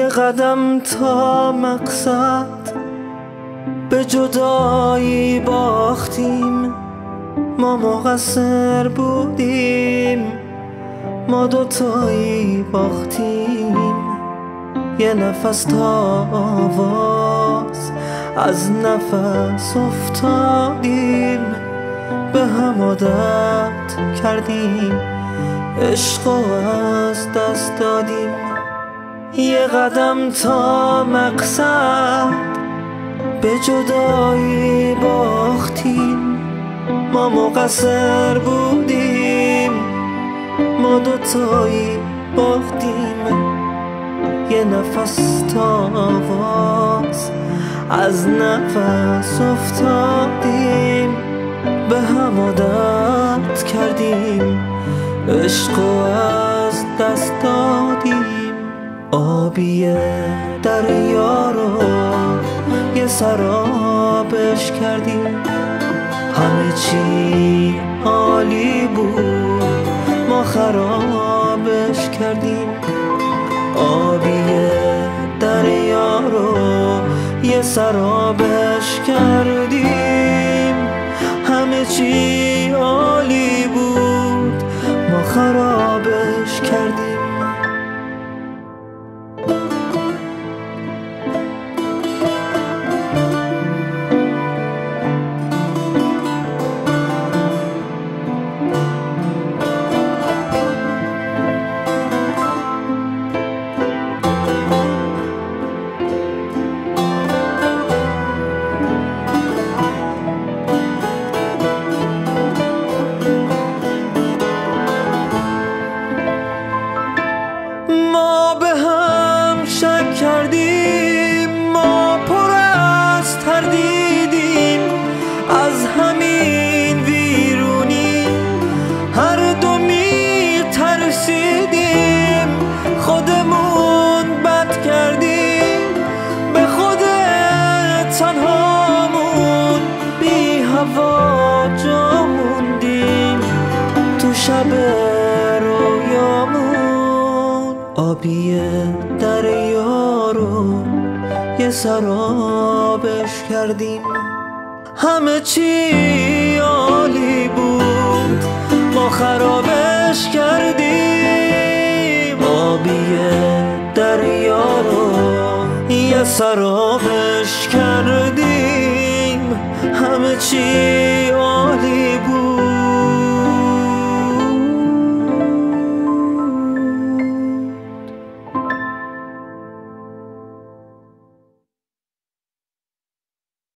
یه قدم تا مقصد به جدایی باختیم، ما مقصر بودیم، ما دوتایی باختیم. یه نفس تا آواز از نفس افتادیم، به هم عادت کردیم، عشق از دست دادیم. یه قدم تا مقصد به جدایی باختیم، ما مقصر بودیم، ما دوتایی باختیم. یه نفس تا آواز از نفس افتادیم، به هم عادت کردیم، عشق از دست دادیم. آبی دریا رو یه سرابش کردیم، همه چی عالی بود، ما خرابش کردیم. آبی دریا رو یه سرابش کردیم، همه چی عالی بود، ما خرابش کردیم. ما به هم شک کردیم، ما پر از تردیدیم، از همین ویرونی هر دو می ترسیدیم. خودمون بد کردیم، به خود تنهامون بی هوا جا موندیم تو شب رویامون. آبی دریا رو یه سرابش کردیم، همه چی عالی بود، ما خرابش کردیم. آبی دریا رو یه سرابش کردیم، همه چی عالی